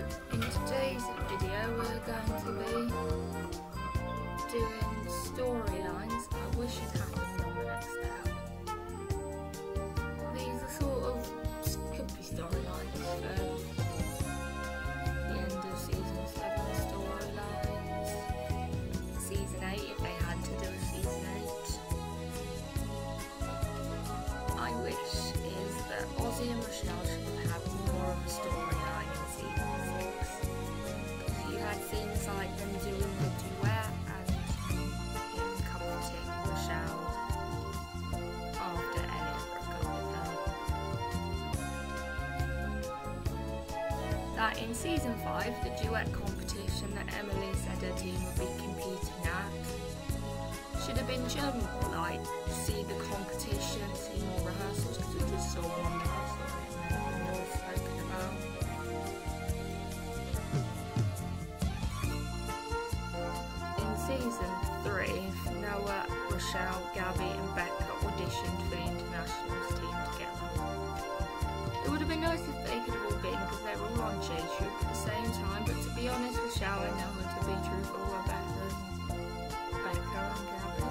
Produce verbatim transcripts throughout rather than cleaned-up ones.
in today's video we're going to be doing storylines I wish had happened on the next step. These are sort of, could be storylines for the end of season seven storylines, season eight if they had to do a season eight. I wish is that Ozzy and Rochelle should have had more of a storyline in season six. Because you had scenes like them doing the duet and him comforting Rochelle after Elliot broke up with her. That in season five, the duet competition that Emily said her team would be competing at should have been shown more, like see the competition, see more rehearsals, because we just saw one rehearsal and then never spoken about. In season three, Noah, Rochelle, Gabby and Becca auditioned for the Internationals team together. It would have been nice if they could have all been, because they were all on Shade Troop at the same time, but to be honest, Rochelle and Noah, to be truthful, were better than Becca and Gabby.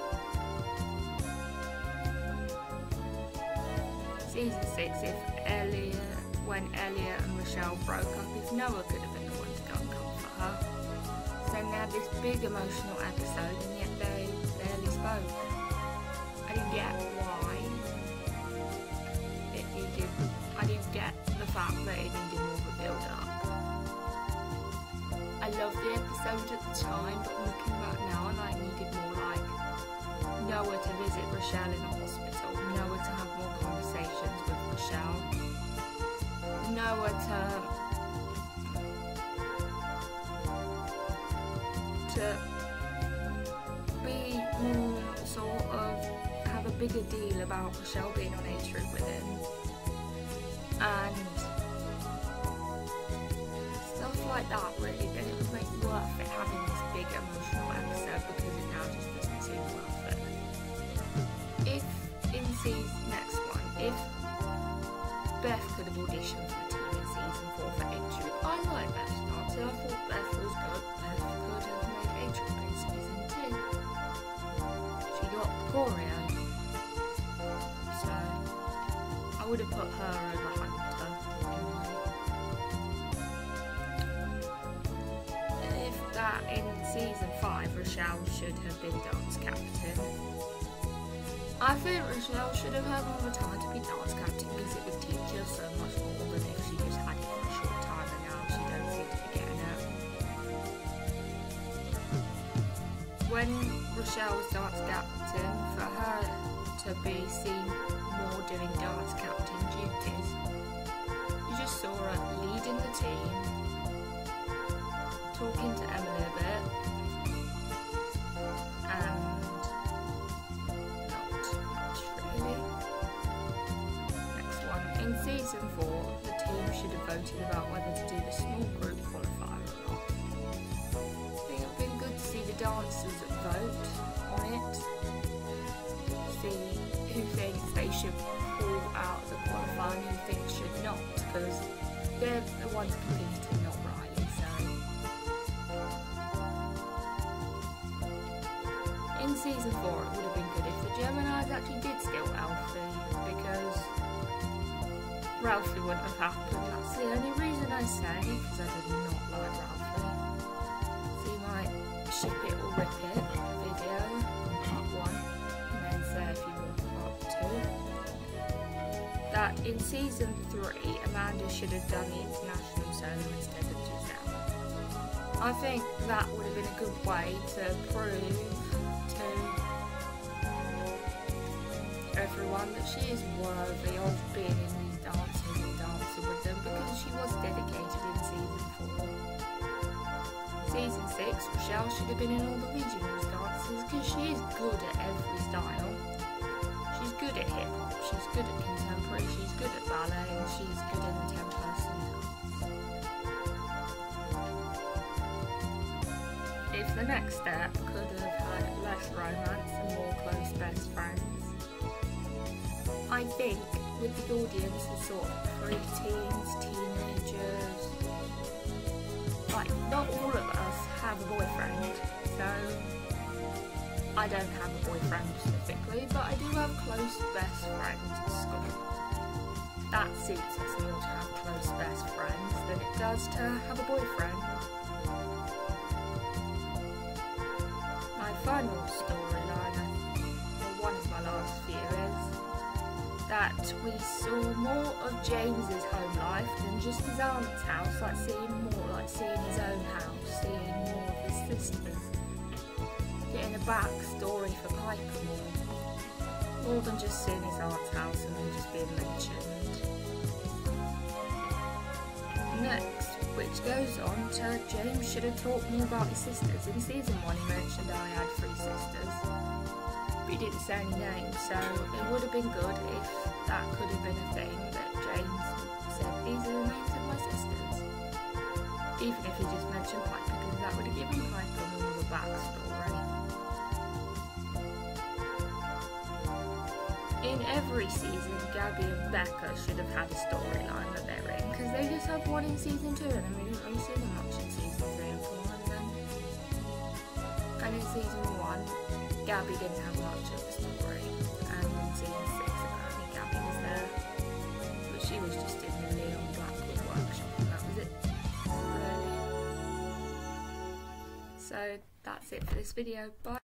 Season six, if Elliot, when Elliot and Rochelle broke up, if Noah could have been the one to go and comfort her. So then they had this big emotional episode and yet they barely spoke. I didn't get why it needed, I didn't get the fact that it needed more of a build up. I loved the episode at the time, but looking back now, I like needed more like Noah to visit Rochelle in the hospital, Noah to have more conversations with Rochelle, Noah to to be more sort of have a bigger deal about Rochelle being on age group with him and stuff like that. Really, then it would make worth it having this big emotional episode, because it now just doesn't seem worth it. If in season next one, if Beth could have auditioned for the team in season four for age group, I like Beth's dance, so I thought Beth was good. Beth could have made age group in season two. She got the choreo, so I would have put her over Hunter anyway. If that in season five, Rochelle should have been dance captain. I think Rochelle should have had more time to be dance captain, because it would teach her so much more than if she just had it for a short time and now she don't seem to be getting it. When Rochelle was dance captain, for her to be seen more doing dance captain duties, you just saw her leading the team, talking to Emily a bit, and in season four, the team should have voted about whether to do the small group qualifier or not. I think it would have been good to see the dancers vote on it, see who thinks they should pull out the qualifier and who thinks should not, because they're the ones competing, not Riley. So in season four, it would have been good if the Geminis actually did steal Alfie, because Ralphie wouldn't have happened. That's the only reason I say, because I did not like Ralphie. So you might ship it or rip it, video, part one, and then say if you want part two. That in season three, Amanda should have done the international solo instead of Giselle. I think that would have been a good way to prove to everyone that she is worthy of being in these dances and dancing with them, because she was dedicated in season four. Season six, Rochelle should have been in all the regionals dances, because she is good at every style. She's good at hip hop, she's good at contemporary, she's good at ballet, and she's good in the ten person dance. If the next step could have had less romance and more close best friends, I think with the audience as sort of pre-teens, teenagers, like, not all of us have a boyfriend, so I don't have a boyfriend specifically, but I do have close best friends at school. That suits us more to have close best friends than it does to have a boyfriend. My final storyline, or one of my last few, is that we saw more of James's home life than just his aunt's house, like seeing more, like seeing his own house, seeing more of his sisters, getting a backstory for Piper more, more than just seeing his aunt's house and then just being mentioned. Next, which goes on to James should have talked more about his sisters. In season one he mentioned I had three sisters, but he didn't say any names, so it would have been good if that could have been a thing that James said, these are the names of my sisters. Even if he just mentioned Piper, because that would have given Piper more of a backstory. In every season, Gabby and Becca should have had a storyline that they're in, because they just have one in season two and then we didn't really see them much in season three and four. And, then, and in season one, Gabby didn't have much of a story, and in season six apparently Gabby was there, but she was just in the Leon Blackwood workshop and that was it, really. So that's it for this video, bye.